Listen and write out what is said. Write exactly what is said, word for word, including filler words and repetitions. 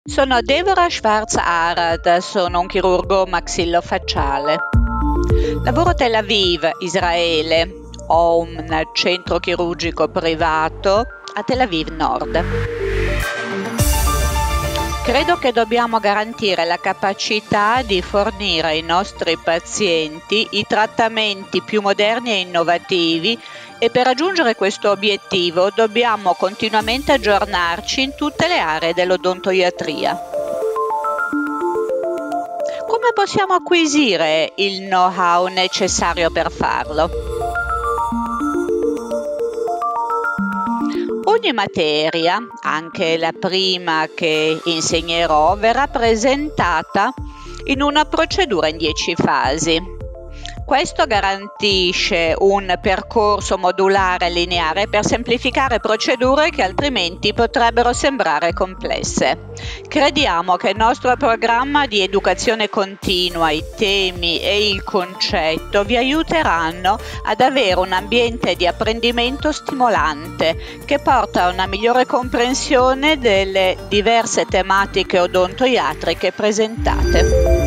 Sono Deborah Schwarz-Arad, sono un chirurgo maxillofacciale. Lavoro a Tel Aviv, Israele. Ho un centro chirurgico privato a Tel Aviv Nord. Credo che dobbiamo garantire la capacità di fornire ai nostri pazienti i trattamenti più moderni e innovativi e per raggiungere questo obiettivo dobbiamo continuamente aggiornarci in tutte le aree dell'odontoiatria. Come possiamo acquisire il know-how necessario per farlo? Ogni materia, anche la prima che insegnerò, verrà presentata in una procedura in dieci fasi. Questo garantisce un percorso modulare e lineare per semplificare procedure che altrimenti potrebbero sembrare complesse. Crediamo che il nostro programma di educazione continua, i temi e il concetto vi aiuteranno ad avere un ambiente di apprendimento stimolante che porta a una migliore comprensione delle diverse tematiche odontoiatriche presentate.